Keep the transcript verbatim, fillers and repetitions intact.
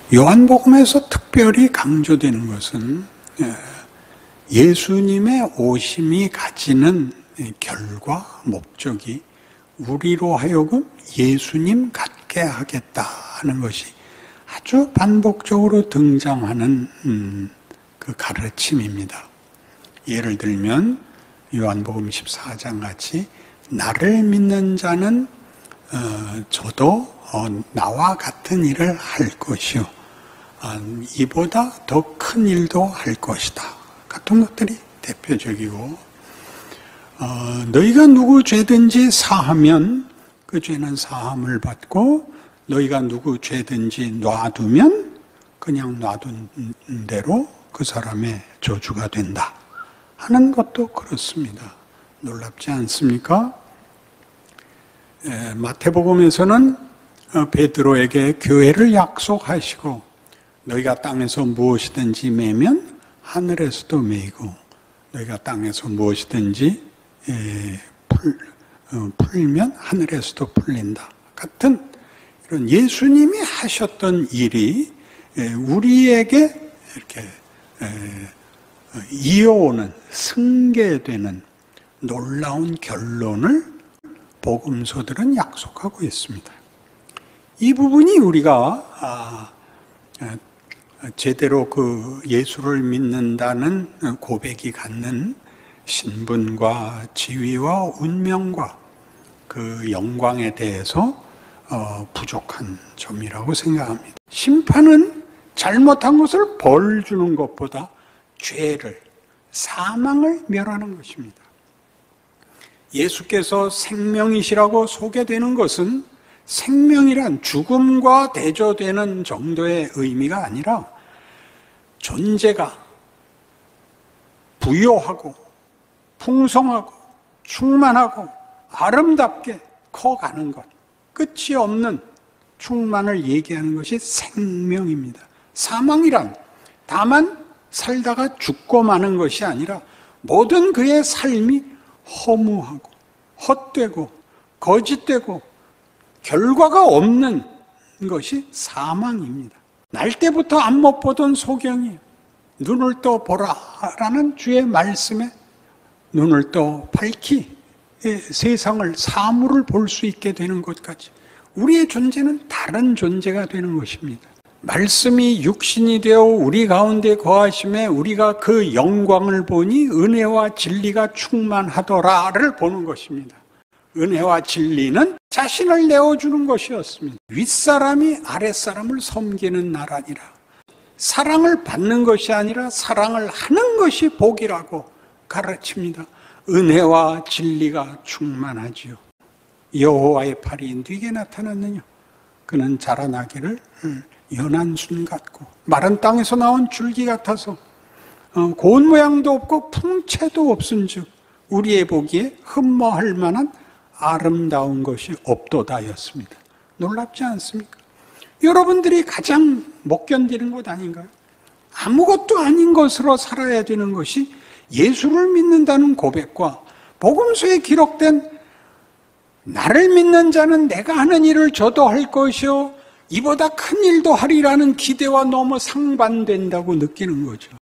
요한복음에서 특별히 강조되는 것은 예수님의 오심이 가지는 결과, 목적이 우리로 하여금 예수님 같게 하겠다는 것이 아주 반복적으로 등장하는 음, 그 가르침입니다. 예를 들면 요한복음 십사 장 같이 나를 믿는 자는 어, 저도 어, 나와 같은 일을 할 것이요 어, 이보다 더 큰 일도 할 것이다 같은 것들이 대표적이고 어, 너희가 누구 죄든지 사하면 그 죄는 사함을 받고 너희가 누구 죄든지 놔두면 그냥 놔둔 대로 그 사람의 저주가 된다 하는 것도 그렇습니다. 놀랍지 않습니까? 에, 마태복음에서는 베드로에게 교회를 약속하시고 너희가 땅에서 무엇이든지 매면 하늘에서도 매이고 너희가 땅에서 무엇이든지 에, 풀, 어, 풀면 하늘에서도 풀린다 같은 이런 예수님이 하셨던 일이 에, 우리에게 이렇게 에, 이어오는 승계되는 놀라운 결론을 복음서들은 약속하고 있습니다. 이 부분이 우리가 아, 제대로 그 예수를 믿는다는 고백이 갖는 신분과 지위와 운명과 그 영광에 대해서 어, 부족한 점이라고 생각합니다. 심판은 잘못한 것을 벌 주는 것보다 죄를, 사망을 멸하는 것입니다. 예수께서 생명이시라고 소개되는 것은 생명이란 죽음과 대조되는 정도의 의미가 아니라 존재가 부요하고 풍성하고 충만하고 아름답게 커가는 것, 끝이 없는 충만을 얘기하는 것이 생명입니다. 사망이란 다만 살다가 죽고 마는 것이 아니라 모든 그의 삶이 허무하고 헛되고 거짓되고 결과가 없는 것이 사망입니다. 날 때부터 안 못 보던 소경이 눈을 떠 보라라는 주의 말씀에 눈을 떠 밝히 세상을 사물을 볼 수 있게 되는 것까지 우리의 존재는 다른 존재가 되는 것입니다. 말씀이 육신이 되어 우리 가운데 거하심에 우리가 그 영광을 보니 은혜와 진리가 충만하더라를 보는 것입니다. 은혜와 진리는 자신을 내어주는 것이었습니다. 윗사람이 아랫사람을 섬기는 나라니라. 사랑을 받는 것이 아니라 사랑을 하는 것이 복이라고 가르칩니다. 은혜와 진리가 충만하지요. 여호와의 팔이 네게 나타났느냐? 그는 자라나기를 연한 순 같고 마른 땅에서 나온 줄기 같아서 고운 모양도 없고 풍채도 없은즉 우리의 보기에 흠모할 만한 아름다운 것이 없도다였습니다. 놀랍지 않습니까? 여러분들이 가장 못 견디는 것 아닌가요? 아무것도 아닌 것으로 살아야 되는 것이 예수를 믿는다는 고백과 복음서에 기록된 나를 믿는 자는 내가 하는 일을 저도 할 것이요 이보다 큰 일도 하리라는 기대와 너무 상반된다고 느끼는 거죠.